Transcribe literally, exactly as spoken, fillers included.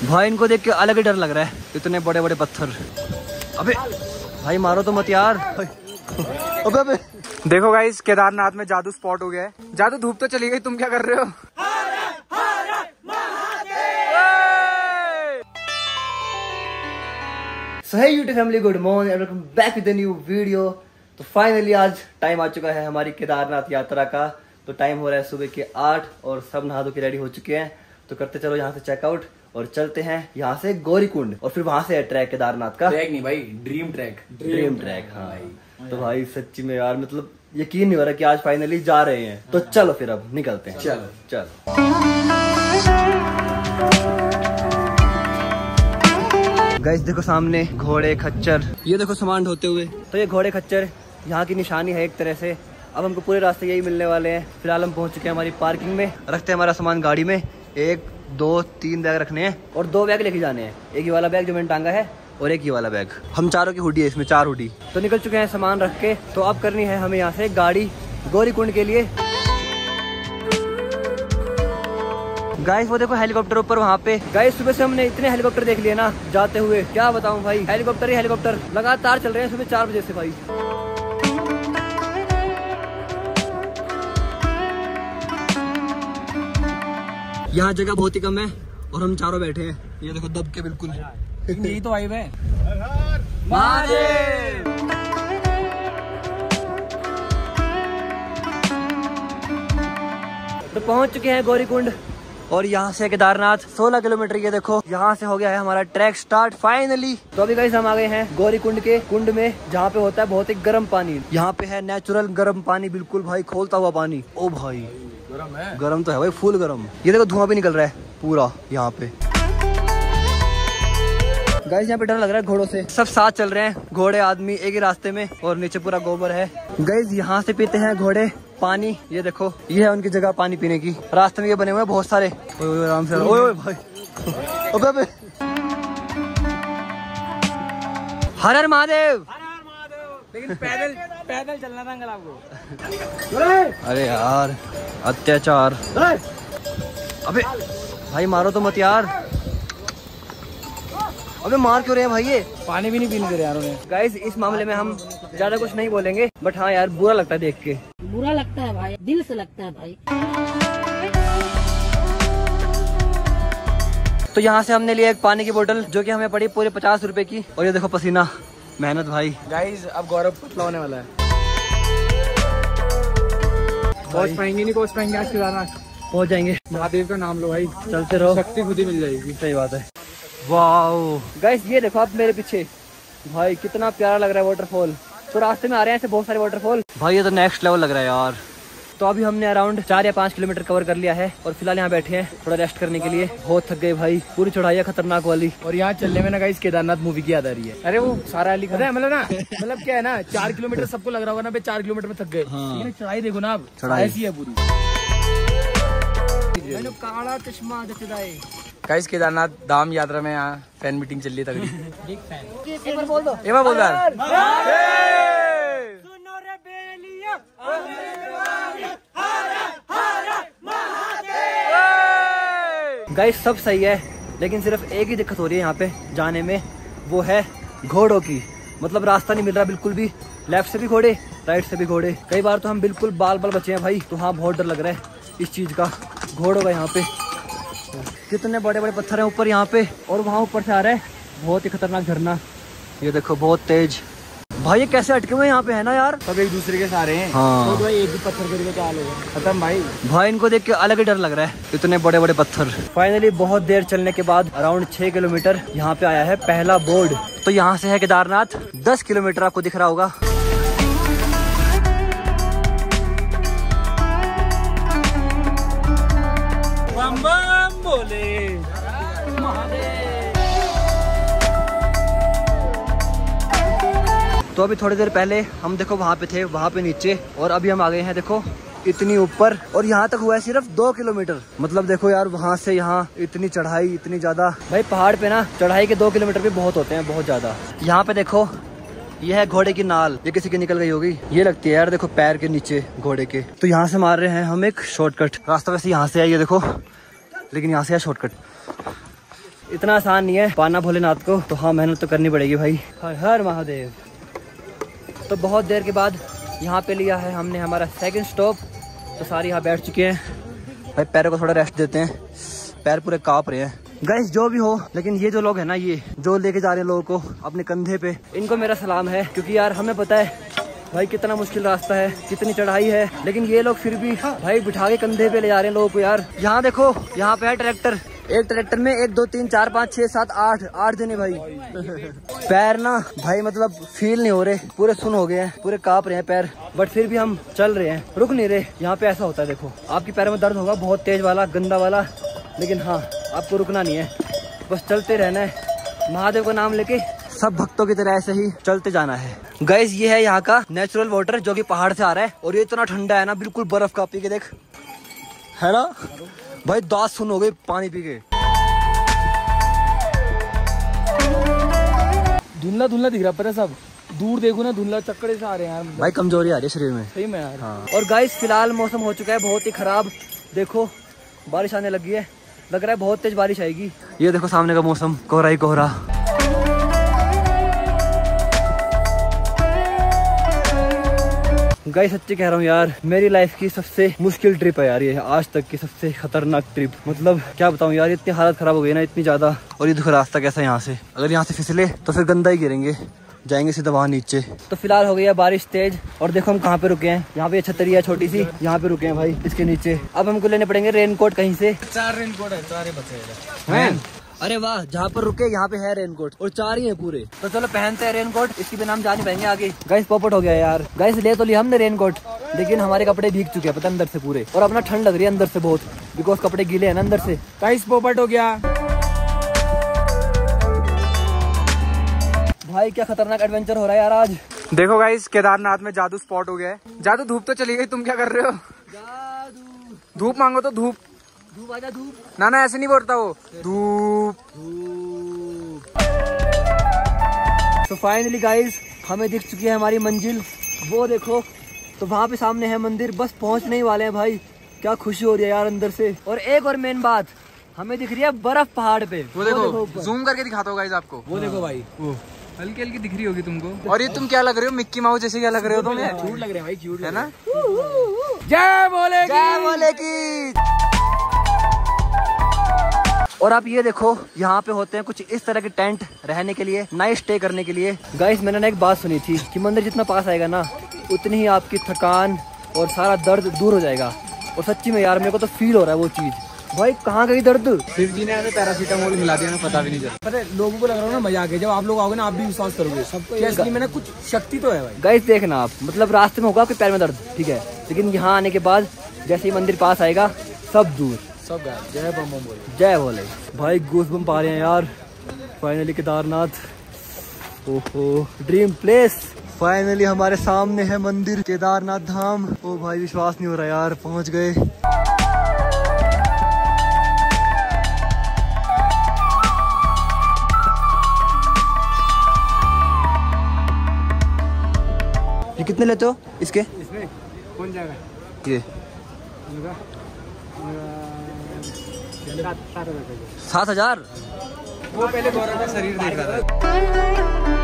भाई इनको देख के अलग ही डर लग रहा है, इतने बड़े बड़े पत्थर। अबे भाई मारो तो मत यार। अबे अबे देखो गाइस, केदारनाथ में जादू स्पॉट हो गया है। जादू धूप तो चली गई, तुम क्या कर रहे हो? So hey YouTube family, good morning and welcome back with the new video. तो फाइनली आज टाइम आ चुका है हमारी केदारनाथ यात्रा का। तो टाइम हो रहा है सुबह के आठ और सब नहा धो के रेडी हो चुके हैं। तो करते चलो यहाँ से चेकआउट और चलते हैं यहाँ से गौरीकुंड और फिर वहां से है ट्रैक केदारनाथ का। ट्रैक नहीं भाई, ड्रीम ट्रैक। ड्रीम ट्रैक, हाँ भाई। तो भाई सच्ची में यार मतलब यकीन नहीं हो रहा कि आज फाइनली जा रहे हैं। तो चलो फिर अब निकलते हैं। चलो चलो गाइस, देखो सामने घोड़े खच्चर, ये देखो सामान ढोते हुए। तो ये घोड़े खच्चर यहाँ की निशानी है एक तरह से। अब हमको पूरे रास्ते यही मिलने वाले हैं। फिलहाल हम पहुंच चुके हैं हमारी पार्किंग में, रखते हैं हमारा सामान गाड़ी में। एक दो तीन बैग रखने हैं और दो बैग लेके जाने हैं। एक ये वाला बैग जो मैंने टांगा है और एक ये वाला बैग। हम चारों की हुडी है इसमें, चार हुडी। तो निकल चुके हैं सामान रख के। तो अब करनी है हमें यहाँ से गाड़ी गौरीकुंड के लिए। गाइस वो देखो हेलीकॉप्टर ऊपर वहाँ पे। गाइस सुबह से हमने इतने हेलीकॉप्टर देख लिए ना जाते हुए, क्या बताऊं भाई। हेलीकॉप्टर ही हेलीकॉप्टर लगातार चल रहे हैं सुबह चार बजे से भाई। यहाँ जगह बहुत ही कम है और हम चारों बैठे हैं, ये देखो दब के बिल्कुल। यही तो वाइब है। तो पहुंच चुके हैं गौरीकुंड और यहाँ से केदारनाथ सोलह किलोमीटर। ये देखो यहाँ से हो गया है हमारा ट्रैक स्टार्ट फाइनली। तो अभी गाइस हम आ गए हैं गौरीकुंड के कुंड में, जहाँ पे होता है बहुत ही गर्म पानी। यहाँ पे है नेचुरल गर्म पानी, बिल्कुल भाई खोलता हुआ पानी। ओ भाई गरम है, गरम तो है भाई, फुल गरम। ये देखो धुआं भी निकल रहा है पूरा यहाँ पे। गाइस यहाँ पे डर लग रहा है घोड़ों से, सब साथ चल रहे हैं घोड़े आदमी एक ही रास्ते में और नीचे पूरा गोबर है। गाइस यहाँ से पीते हैं घोड़े पानी। ये देखो ये है उनकी जगह पानी पीने की। रास्ते में ये बने हुए हैं बहुत सारे। ओए आराम से, ओए ओए भाई। अबे अबे हर हर महादेव। लेकिन पैदल पैदल चलना था अंकल आपको। अरे यार अत्याचार। अबे भाई मारो तो मत यार। अबे मार क्यों रहे हैं भाई, ये पानी भी नहीं पीने दे रहे यार उन्हें। गाइस इस मामले में हम ज्यादा कुछ नहीं बोलेंगे, बट हाँ यार बुरा लगता है देख के। बुरा लगता है भाई, दिल से लगता है भाई। तो यहाँ से हमने लिया एक पानी की बोतल जो कि हमें पड़ी पूरे पचास रुपए की। और ये देखो पसीना, मेहनत भाई। गाइस अब गौरव पतला होने वाला है। पहुंच पाएंगे नहीं, पहुंच पाएंगे आज केदारनाथ। पहुंच जाएंगे, महादेव का नाम लो भाई, चलते रहो, शक्ति खुद ही मिल जाएगी। सही बात है। वाओ गाइस ये देखो आप मेरे पीछे, भाई कितना प्यारा लग रहा है वाटरफॉल। तो रास्ते में आ रहे हैं ऐसे बहुत सारे वाटरफॉल भाई, ये तो नेक्स्ट लेवल लग रहा है यार। तो अभी हमने अराउंड चार या पाँच किलोमीटर कवर कर लिया है और फिलहाल यहाँ बैठे हैं थोड़ा रेस्ट करने के लिए। बहुत थक गए भाई, पूरी चढ़ाई है खतरनाक वाली। और यहाँ चलने में ना गाइस केदारनाथ मूवी की याद आ रही है। अरे वो सारा अली खान मतलब ना, मतलब क्या है ना, चार किलोमीटर सबको लग रहा होगा ना भाई, चार किलोमीटर में थक गए। लेकिन चढ़ाई देखो ना, आप चढ़ाई ऐसी है पूरी। काला चश्मा गाइस केदारनाथ धाम यात्रा में यहाँ फैन मीटिंग चल रही है तगड़ी। एक फैन, एक बार बोल दो, एक बार बोल यार। गाइस सब सही है, लेकिन सिर्फ एक ही दिक्कत हो रही है यहाँ पे जाने में, वो है घोड़ों की। मतलब रास्ता नहीं मिल रहा बिल्कुल भी। लेफ्ट से भी घोड़े, राइट से भी घोड़े। कई बार तो हम बिल्कुल बाल बाल बचे हैं भाई। तो हाँ बहुत डर लग रहा है इस चीज का, घोड़ों का। यहाँ पे कितने बड़े बड़े पत्थर हैं ऊपर यहाँ पे, और वहाँ ऊपर से आ रहा है बहुत ही खतरनाक झरना। ये देखो बहुत तेज। भाई ये कैसे अटके हुए यहाँ पे है ना यार, सब एक दूसरे के सारे हैं। हाँ तो भाई एक भी पत्थर गिर के क्या हाल होगा, खत्म भाई। भाई इनको देख के अलग ही डर लग रहा है, इतने बड़े बड़े पत्थर। फाइनली बहुत देर चलने के बाद अराउंड छह किलोमीटर यहाँ पे आया है पहला बोर्ड। तो यहाँ से है केदारनाथ दस किलोमीटर, आपको दिख रहा होगा। बम बम बोले तो अभी थोड़ी देर पहले हम देखो वहाँ पे थे, वहाँ पे नीचे, और अभी हम आ गए हैं देखो इतनी ऊपर। और यहाँ तक हुआ है सिर्फ दो किलोमीटर। मतलब देखो यार वहाँ से यहाँ इतनी चढ़ाई, इतनी ज्यादा। भाई पहाड़ पे ना चढ़ाई के दो किलोमीटर भी बहुत होते हैं, बहुत ज्यादा। यहाँ पे देखो ये है घोड़े की नाल, ये किसी की निकल गई होगी, ये लगती है यार देखो पैर के नीचे घोड़े के। तो यहाँ से मार रहे हैं हम एक शॉर्टकट रास्ता। वैसे यहाँ से है ये देखो, लेकिन यहाँ से है शॉर्टकट। इतना आसान नहीं है पाना भोलेनाथ को, तो हाँ मेहनत तो करनी पड़ेगी भाई। हर हर महादेव। तो बहुत देर के बाद यहाँ पे लिया है हमने हमारा सेकंड स्टॉप। तो सारे यहाँ बैठ चुके हैं भाई, पैरों को थोड़ा रेस्ट देते हैं, पैर पूरे कांप रहे हैं। गाइस जो भी हो, लेकिन ये जो लोग हैं ना, ये जो लेके जा रहे हैं लोगों को अपने कंधे पे, इनको मेरा सलाम है। क्योंकि यार हमें पता है भाई कितना मुश्किल रास्ता है, कितनी चढ़ाई है, लेकिन ये लोग फिर भी भाई बिठा के कंधे पे ले जा रहे हैं लोगों को यार। यहाँ देखो, यहाँ पे है ट्रैक्टर, एक ट्रैक्टर में एक दो तीन चार पाँच छह सात आठ आठ जने भाई। पैर ना भाई मतलब फील नहीं हो रहे, पूरे सुन हो गए हैं, पूरे कांप रहे हैं पैर, बट फिर भी हम चल रहे हैं, रुक नहीं रहे। यहाँ पे ऐसा होता है, देखो आपके पैरों में दर्द होगा बहुत तेज वाला, गंदा वाला, लेकिन हाँ आपको रुकना नहीं है, बस चलते रहना है। महादेव का नाम लेके सब भक्तों की तरह ऐसे ही चलते जाना है। गाइस ये है यहाँ का नेचुरल वाटर जो कि पहाड़ से आ रहा है, और ये इतना ठंडा है ना, बिल्कुल बर्फ का, पी के देख, है ना भाई, दांत सुन हो गए पानी पी के। धुंधला धुंधला दिख रहा पर सब, दूर देखो ना धुंधला चक्करे से आ रहे हैं यार भाई, कमजोरी आ रही है शरीर में सही में यार। हाँ। और गाइस फिलहाल मौसम हो चुका है बहुत ही खराब, देखो बारिश आने लगी है, लग रहा है बहुत तेज बारिश आएगी। ये देखो सामने का मौसम, कोहरा ही कोहरा। गाइस सच्ची कह रहा हूँ यार, मेरी लाइफ की सबसे मुश्किल ट्रिप है यार ये, आज तक की सबसे खतरनाक ट्रिप। मतलब क्या बताऊँ यार, इतनी हालत खराब हो गई ना, इतनी ज्यादा। और ये देखो रास्ता कैसा है यहाँ से, अगर यहाँ से फिसले तो फिर गंदा ही गिरेंगे, जाएंगे सीधा वहाँ नीचे। तो फिलहाल हो गई है बारिश तेज, और देखो हम कहाँ पे रुके हैं, यहाँ पे छतरी है छोटी सी, यहाँ पे रुके हैं भाई इसके नीचे। अब हमको लेने पड़ेंगे रेनकोट कहीं से। चार रेनकोट है, चार बचे। अरे वाह, जहाँ पर रुके यहाँ पे है रेनकोट, और चार ही है पूरे। तो चलो पहनते हैं रेनकोट, इसके बिना हम जा नहीं पाएंगे आगे। गाइस पॉपट हो गया यार। गाइस ले तो लिया हमने रेनकोट, लेकिन हमारे कपड़े भीग चुके हैं पता अंदर से पूरे, और अपना ठंड लग रही है अंदर से बहुत, बिकॉज कपड़े गीले हैं ना अंदर से। गाइस पॉपट हो गया भाई, क्या खतरनाक एडवेंचर हो रहा है यार आज। देखो गाइस केदारनाथ में जादू स्पॉट हो गया है। जादू धूप तो चली गई, तुम क्या कर रहे हो? जादू। धूप मांगो तो धूप। धूप आजा धूप। ना ना ऐसे नहीं बोलता वो, धूप। तो फाइनली गाइस हमें दिख चुकी है हमारी मंजिल, वो देखो, तो वहाँ पे सामने है मंदिर, बस पहुँचने ही वाले हैं भाई। क्या खुशी हो रही है यार अंदर से। और एक और मेन बात, हमें दिख रही है बर्फ पहाड़ पे, वो देखो, जूम करके दिखाता हूँ गाइस आपको, वो देखो भाई, वो हल्की हल्की दिख रही होगी तुमको। और ये तुम क्या लग रहे हो, मिक्की माउस जैसे क्या लग रहे हो तुम? क्यूट लग रहे हैं भाई, क्यूट है ना। जय बोले जय बोले की। और आप ये देखो, यहाँ पे होते हैं कुछ इस तरह के टेंट रहने के लिए, नाइट स्टे करने के लिए। गाइस मैंने ना एक बात सुनी थी कि मंदिर जितना पास आएगा ना, उतनी ही आपकी थकान और सारा दर्द दूर हो जाएगा। और सच्ची में यार मेरे को तो फील हो रहा है वो चीज। भाई कहाँ गई दर्द? शिव जी ने ऐसे पैरासीटामोल मिला दिया, पता भी नहीं चला। अरे लोगों को लग रहा है ना मजा आ गया, जब आप लोग आओगे ना आप भी विश्वास करोगे सबको, इसलिए मैंने कुछ शक्ति तो है भाई। गाइस देखना आप, मतलब रास्ते में होगा आपके पैर में दर्द, ठीक है, लेकिन यहाँ आने के बाद जैसे ही मंदिर पास आएगा सब दूर, सब गायब। जय बम बम बोले, जय बोले। भाई गूज़बम्प आ रहे हैं यार, फाइनली केदारनाथ, ओहो ड्रीम प्लेस। फाइनली हमारे सामने है मंदिर केदारनाथ धाम। ओ भाई विश्वास नहीं हो रहा यार, पहुंच गए। ये कितने लेते हो इसके? इसमें कौन जाएगा? ये सात हजार। वो पहले गौरव का शरीर देख रहा था।